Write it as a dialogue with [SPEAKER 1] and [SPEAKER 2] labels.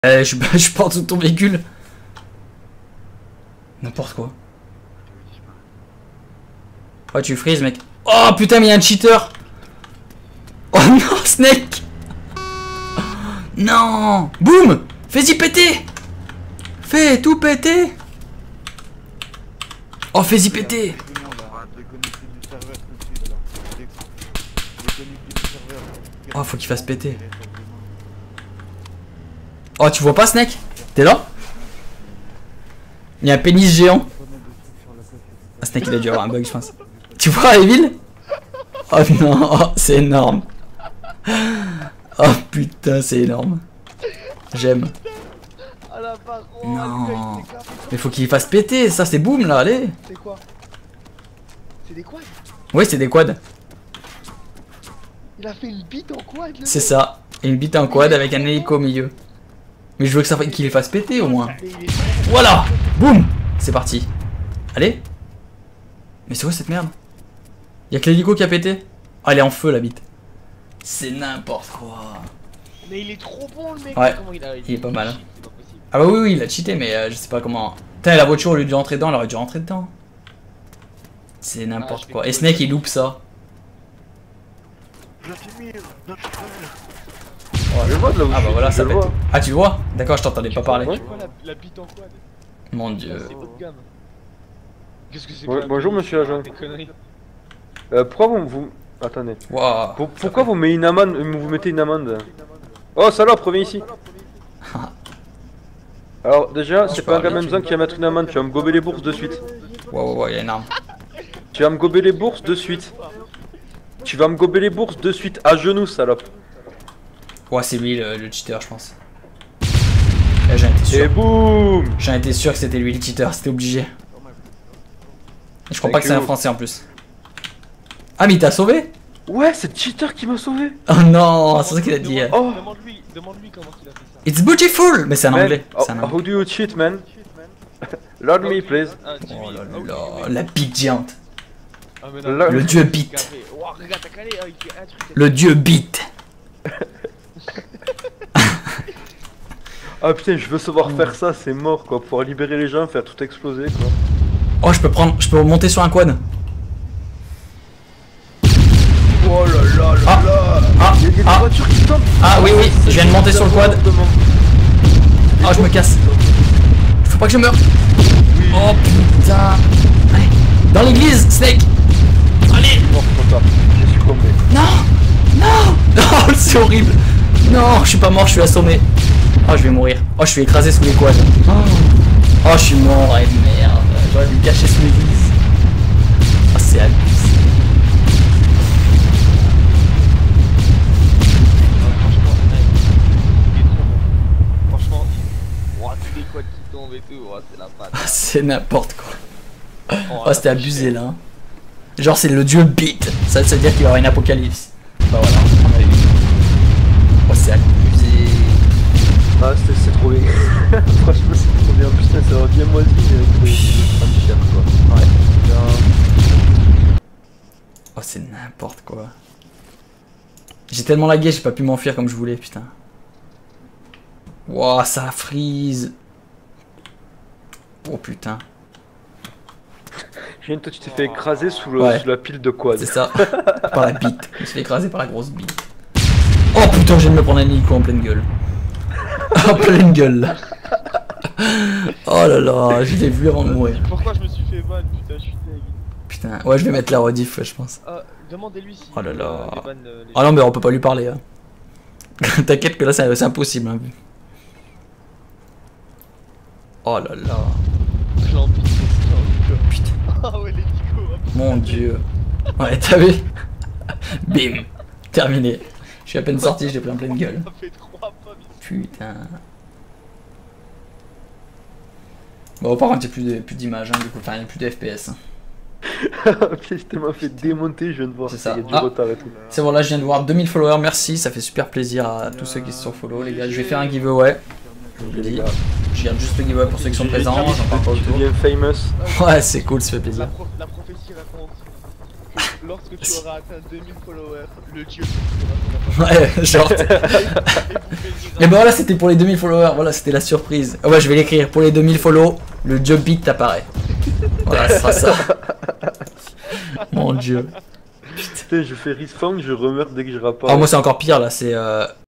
[SPEAKER 1] Je suis pas en dessous de ton véhicule. N'importe quoi. Oh, tu freezes, mec. Oh putain, mais il y a un cheater. Oh non, Snake. Non. Boum. Fais-y péter. Fais tout péter. Oh, fais-y péter. Oh, faut qu'il fasse péter. Oh, tu vois pas, Snake? T'es là? Il y a un pénis géant. Ah, Snake, il a dû avoir un bug, je pense. Tu vois, Evil? Oh non, oh, c'est énorme. Oh putain, c'est énorme. J'aime. Non. Mais faut qu'il fasse péter, ça c'est boom là, allez.
[SPEAKER 2] C'est quoi? C'est des quads?
[SPEAKER 1] Oui, c'est des quads.
[SPEAKER 2] Il a fait une bite en quad.
[SPEAKER 1] C'est ça. Une bite en quad avec un hélico au milieu. Mais je veux que qu'il les fasse péter au moins. Voilà. Boum. C'est parti. Allez. Mais c'est quoi cette merde? Y'a que l'hélico qui a pété. Ah, elle est en feu la bite. C'est n'importe quoi.
[SPEAKER 2] Mais il est trop bon le mec.
[SPEAKER 1] Ouais.
[SPEAKER 2] Comment il
[SPEAKER 1] est pas mal. Ah bah oui, il a cheaté, mais je sais pas comment. Putain, la voiture au lieu de rentrer dedans, elle aurait dû rentrer dedans. C'est n'importe quoi. Et Snake il loupe ça.
[SPEAKER 3] Oh, je vois de là où
[SPEAKER 1] ah bah voilà, ça pète.
[SPEAKER 3] vois.
[SPEAKER 1] Ah, tu le vois? D'accord, je t'entendais pas parler.
[SPEAKER 2] C'est quoi la bite en quad?
[SPEAKER 1] Mon dieu.
[SPEAKER 2] C'est haut de gamme. Qu'est-ce que c'est?
[SPEAKER 3] Ouais, bonjour monsieur agent. Pourquoi vous... Attendez.
[SPEAKER 1] Wow.
[SPEAKER 3] Pourquoi vous mettez une amende, une amende? Oh salope, reviens ici. Alors déjà, c'est pas un gamin besoin qui va mettre une amende, tu vas me gober les bourses de suite.
[SPEAKER 1] Wow, il y a une arme.
[SPEAKER 3] Tu vas me gober les bourses de suite. Tu vas me gober les bourses de suite, à genoux salope.
[SPEAKER 1] Ouais, c'est lui le cheater, je pense. J'en étais sûr.
[SPEAKER 3] Et boum.
[SPEAKER 1] J'en étais sûr que c'était lui le cheater, c'était obligé. Je crois pas que c'est un français en plus. Ah, mais il t'a sauvé?
[SPEAKER 3] Ouais, c'est le cheater qui m'a sauvé.
[SPEAKER 1] Oh non, c'est ça qu'il a dit.
[SPEAKER 3] Oh.
[SPEAKER 2] Demande-lui comment il a fait ça.
[SPEAKER 1] It's beautiful! Mais c'est un anglais.
[SPEAKER 3] How do you cheat, man? Lord me, please.
[SPEAKER 1] Oh là là, la bite géante.
[SPEAKER 3] Le
[SPEAKER 1] dieu bite. Le dieu bite.
[SPEAKER 3] Ah putain, je veux savoir faire ça, c'est mort quoi. Pouvoir libérer les gens, faire tout exploser quoi.
[SPEAKER 1] Oh, je peux monter sur un quad.
[SPEAKER 3] Oh là là là là. Il y a des voitures qui tombent.
[SPEAKER 1] Ah oui, je viens de monter sur le quad. Oh, je me casse. Faut pas que je meure. Oh putain. Allez, dans l'église, Snake. Allez.
[SPEAKER 3] Non, trop tard. J'ai succombé.
[SPEAKER 1] Non. Oh, c'est horrible. Non, je suis pas mort, je suis assommé. Oh, je vais mourir. Oh, je suis écrasé sous les quads. Oh, je suis mort. Et merde. J'aurais dû me cacher sous l'église. Oh, c'est abusé. C'est n'importe quoi. Oh, c'était abusé là. Genre, c'est le dieu beat. Ça veut dire qu'il va y avoir une apocalypse. Bah voilà, on a vu. Oh, c'est abusé.
[SPEAKER 3] Ah, c'est trop bien. Franchement, c'est trop bien. Putain, ça va bien moisi.
[SPEAKER 1] Ouais. Oh, c'est n'importe quoi. J'ai tellement lagué, j'ai pas pu m'enfuir comme je voulais, putain. Wow, ça freeze. Oh putain.
[SPEAKER 3] Toi tu t'es fait écraser sous la pile de quad.
[SPEAKER 1] C'est ça. Par la bite. Je me suis fait écraser par la grosse bite. Oh putain, je viens de me prendre un hélico en pleine gueule. En pleine gueule là. Oh là là, je l'ai vu avant de mourir.
[SPEAKER 2] Pourquoi je me suis fait ban? Putain, je suis deg.
[SPEAKER 1] Putain, ouais, je vais mettre la rediff, ouais, je pense.
[SPEAKER 2] Demandez-lui si.
[SPEAKER 1] Oh là là. Ah non, mais on peut pas lui parler. Hein. T'inquiète que là, c'est impossible. Hein. Oh là là. Putain.
[SPEAKER 2] Ah ouais, les Nico.
[SPEAKER 1] Mon dieu. Ouais, t'as vu? Bim. Terminé. Je suis à peine sorti, j'ai pris en pleine gueule. Putain. Bon, par contre, il n'y a plus d'images, hein, du coup. Enfin, il n'y a plus de FPS. Hein.
[SPEAKER 3] Putain, je m'a fait démonter, je viens de voir.
[SPEAKER 1] C'est ça.
[SPEAKER 3] Il y a du retard et tout.
[SPEAKER 1] C'est bon, là, je viens de voir 2000 followers. Merci, ça fait super plaisir à tous ceux qui se sont follow, les gars. Je vais faire un giveaway. Je vous le dis. Je garde juste le giveaway pour ceux qui sont présents. J'en parle pas autour.
[SPEAKER 3] Tu deviens famous.
[SPEAKER 1] Ouais, c'est cool, ça fait plaisir.
[SPEAKER 2] La prophétie raconte. Lorsque tu auras atteint 2000 followers, le dieu
[SPEAKER 1] Ouais, genre. Et bah voilà, c'était pour les 2000 followers, voilà, c'était la surprise. Ah ouais, je vais l'écrire, pour les 2000 follow, le job beat t'apparaît. Voilà, ce sera ça. Mon dieu.
[SPEAKER 3] Putain, je fais respawn, je remeurs dès que je rapporte.
[SPEAKER 1] Ah, moi c'est encore pire là, c'est